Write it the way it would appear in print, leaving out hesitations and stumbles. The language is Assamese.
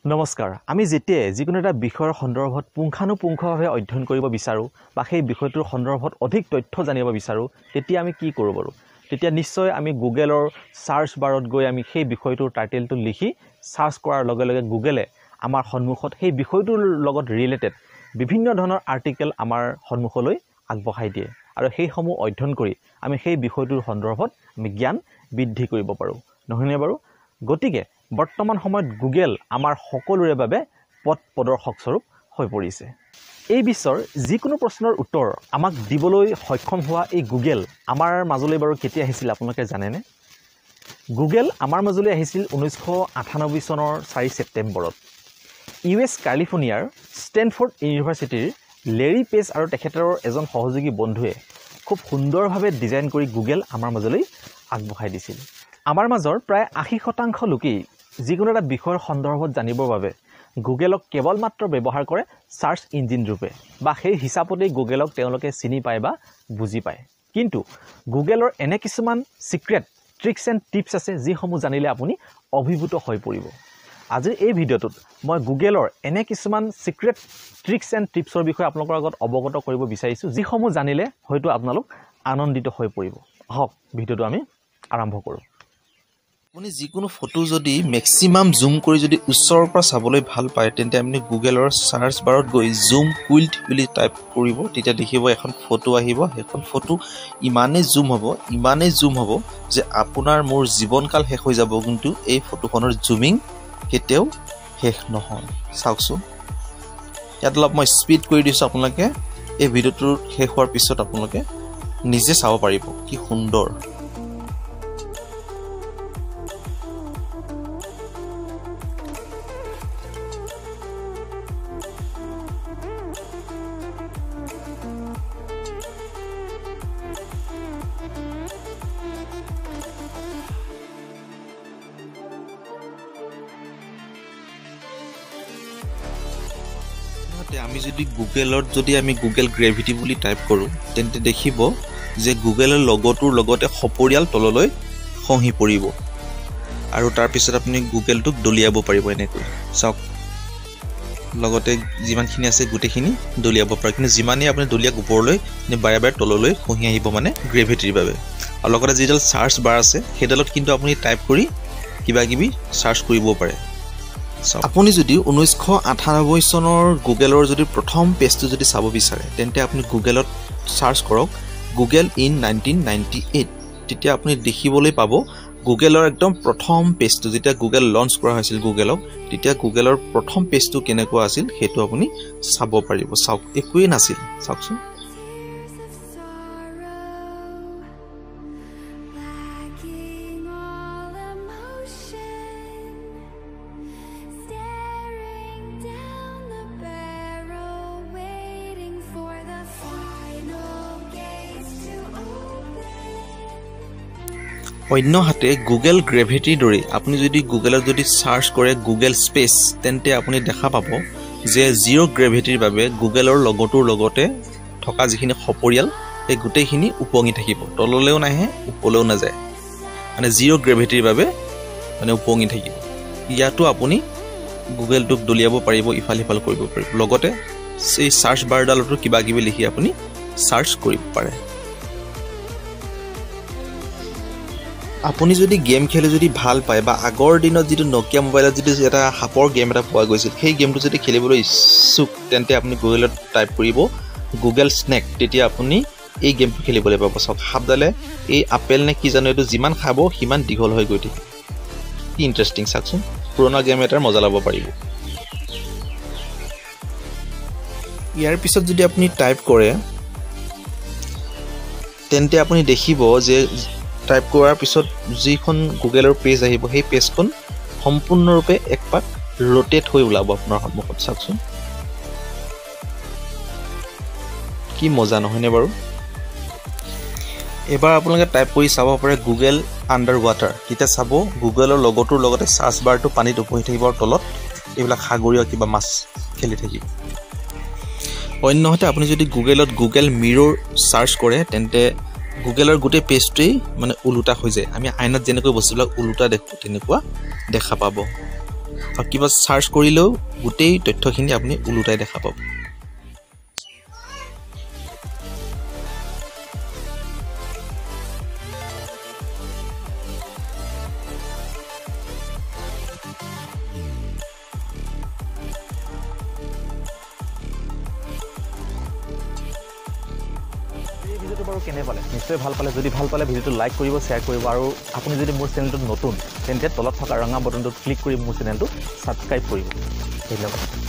নমস্কাৰ আমি যেতিয়া যিকোনো এটা বিষয়ৰ সন্দৰ্ভত পুংখানুপুংখভাৱে অধ্যয়ন কৰিব বিচাৰো বা সেই বিষয়টোৰ সন্দৰ্ভত অধিক তথ্য জানিব বিচাৰো তেতিয়া আমি কি কৰিব পাৰো তেতিয়া নিশ্চয় আমি গুগলৰ সাৰ্চ বাৰত গৈ আমি সেই বিষয়টোৰ টাইটেলটো লিখি সাৰ্চ কৰাৰ লগে লগে গুগলে আমাৰ সন্মুখত সেই বিষয়টোৰ লগত ৰিলেটেড বিভিন্ন ধৰণৰ আৰ্টিকেল আমাৰ সন্মুখলৈ আগবঢ়াই দিয়ে আৰু সেই সমূহ অধ্যয়ন কৰি আমি সেই বিষয়টোৰ সন্দৰ্ভত আমি জ্ঞান বৃদ্ধি কৰিব পাৰো নহয়নে বাৰু গতিকে বৰ্তমান সময়ত গুগল আমাৰ সকলোৰে বাবে পথ প্ৰদৰ্শক স্বৰূপ হৈ পৰিছে এই বিশ্বৰ যিকোনো প্ৰশ্নৰ উত্তৰ আমাক দিবলৈ সক্ষম হোৱা এই গুগল আমাৰ মাজলৈ বাৰু কেতিয়া আহিছিল আপোনালোকে জানেনে গুগল আমাৰ মাজলৈ আহিছিল 1998 চনৰ 4 ছেপ্টেম্বৰত ইউএছ কালিফৰ্নিয়াৰ ষ্টেনফৰ্ড ইউনিভাৰ্চিটিৰ লেৰী পেজ আৰু তেখেতৰ এজন সহযোগী বন্ধুৱে খুব সুন্দৰভাৱে ডিজাইন কৰি গুগল আমাৰ মাজলৈ আগবঢ়াই দিছিল আমাৰ মাজৰ প্ৰায় 80% লোকেই যিকোনো এটা বিষয়ৰ সন্দৰ্ভত জানিবৰ বাবে গুগলক কেৱল মাত্ৰ ব্যৱহাৰ কৰে সাৰ্চ ইঞ্জিন ৰূপে বা সেই হিচাপতেই গুগলক তেওঁলোকে চিনি পায় বা বুজি পায় কিন্তু গুগলৰ এনে কিছুমান সিক্ৰেট ট্ৰিক্স এণ্ড টিপছ আছে যিসমূহ জানিলে আপুনি অভিভূত হৈ পৰিব আজিৰ এই ভিডিঅ'টোত মই গুগলৰ এনে কিছুমান সিক্ৰেট ট্ৰিক্স এণ্ড টিপছৰ বিষয়ে আপোনালোকৰ আগত অৱগত কৰিব বিচাৰিছো যিসমূহ জানিলে হয়তো আপোনালোক আনন্দিত হৈ পৰিব হওক ভিডিঅ'টো আমি আৰম্ভ কৰোঁ আপুনি যিকোনো ফটো যদি ম্যাক্সিমাম জুম কৰি যদি উচ্চৰ পৰা চাবলৈ ভাল পায় তেন্তে আপুনি গুগলৰ সাৰ্চ বাৰত গৈ জুম কুইল্ট বুলি টাইপ কৰিব তেতিয়া দেখিব এখন ফটো আহিব এখন ফটো ইমানে জুম হ'ব যে আপোনাৰ মোৰ জীৱনকাল শেষ হৈ যাব কিন্তু এই ফটোখনৰ জুমিং কেতিয়াও শেষ নহয় চাওকচোন ইয়াত অলপ মই স্পীড কৰি দিছো আপোনালোকে এই ভিডিঅ'টো শেষ হোৱাৰ পিছত আপোনালোকে নিজে চাব পাৰিব কি সুন্দৰ আমি যদি গুগলত যদি আমি গুগল গ্ৰেভিটি বুলি টাইপ কৰো তেন্তে দেখিব যে গুগলৰ লগটোৰ লগতে সপৰিয়াল তললৈ খহি পৰিব আৰু তাৰ পিছত আপুনি গুগলটোক দলিয়াব পাৰিব এনেকৈ চাওক লগতে যিমানখিনি আছে গুটেখিনি দলিয়াব পাৰে কিন্তু যিমানেই আপুনি দলিয়াক ওপৰলৈ বাৰে বাৰে তললৈ খহি আহিব মানে গ্ৰেভিটিৰ বাবে আৰু লগতে যিডাল সাৰ্চ বাৰ আছে সেইডালত কিন্তু আপুনি টাইপ কৰি কিবা কিবি সাৰ্চ কৰিব পাৰে আপুনি যদি 1998 চনৰ গুগলৰ যদি প্ৰথম পেজটো যদি চাব বিচাৰে তেন্তে আপুনি গুগলত সাৰ্চ কৰক গুগল ইন 1998 তেতিয়া আপুনি দেখিবলৈ পাব গুগলৰ একদম প্ৰথম পেজটো যেতিয়া গুগল লঞ্চ কৰা হৈছিল গুগলক তেতিয়া গুগলৰ প্ৰথম পেজটো কেনেকুৱা আছিল হেতু আপুনি চাব পাৰিব চাওক একোই নাছিল চাওকচোন অন্যহাতে গুগল গ্ৰেভিটিৰ দৰে আপুনি যদি গুগলত যদি সাৰ্চ কৰে গুগল স্পেচ তেন্তে আপুনি দেখা পাব যে জিৰ' গ্ৰেভিটিৰ বাবে গুগলৰ লগটোৰ লগতে থকা যিখিনি সপৰিয়াল এই গুটেইখিনি উপঙি থাকিব তললৈও নাহে ওপৰলৈও নাযায় মানে জিৰ' গ্ৰেভিটিৰ বাবে মানে উপঙি থাকিব ইয়াতো আপুনি গুগলটোক দলিয়াব পাৰিব ইফাল সিফাল কৰিব পাৰিব লগতে সেই সাৰ্চ বাৰডালতো কিবা কিবি লিখি আপুনি সাৰ্চ কৰিব পাৰে আপুনি যদি গেম খেলি যদি ভাল পায় বা আগৰ দিনত যেটো নকিয়া মোবাইলত যেটো এটা হাপৰ গেম এটা পোৱা গৈছিল সেই গেমটো যদি খেলিবলৈ ইচ্ছুক তেন্তে আপুনি গুগলত টাইপ কৰিব গুগল স্নেক তেতিয়া আপুনি এই গেমটো খেলিবলৈ পাব সব হাপডালে এই আপেল নে কি জানো এটো যিমান খাব হিমান দীঘল হৈ গৈ থাকে কি ইন্টাৰেষ্টিং চাকচোন পুৰণা গেম এটাৰ মজা ল'ব পাৰিব ইয়াৰ পিছত যদি আপুনি টাইপ কৰে তেন্তে আপুনি দেখিব যে টাইপ কৰাৰ পিছত যিখন গুগলৰ পেজ আহিব সেই পেজখন সম্পূৰ্ণৰূপে একপাক ৰোটেট হৈ ওলাব আপোনাৰ সন্মুখত চাওকচোন কি মজা নহয়নে বাৰু এবাৰ আপোনালোকে টাইপ কৰি চাব পাৰে গুগল আন্ডাৰ ৱাটাৰ তেতিয়া চাব গুগলৰ লগটোৰ লগতে সাৰ্চ বাৰটো পানীত উপহি থাকিব আৰু তলত এইবিলাক সাগৰীয় কিবা মাছ খেলি থাকিব অন্যহাতে আপুনি যদি গুগলত গুগল মিৰৰ সাৰ্চ কৰে তেন্তে গুগলৰ গোটে পেজটোই মানে উলুটা হৈ যায় আমি আইনাত যেনেকৈ বস্তুবিলাক উলুটা দেখো তেনেকুৱা দেখা পাব আৰু কিবা সাৰ্চ কৰিলেও গোটেই তথ্যখিনি আপুনি উলুটাই দেখা পাব এই ভিডিওটো বাৰু কেনে পালে নিশ্চয় ভাল পালে যদি ভাল পালে ভিডিওটো লাইক কৰিব শ্বেয়াৰ কৰিব আৰু আপুনি যদি মোৰ চেনেলটোত নতুন তেন্তে তলত থকা ৰঙা বটনটোত ক্লিক কৰি মোৰ চেনেলটো ছাবস্ক্ৰাইব কৰিব ধন্যবাদ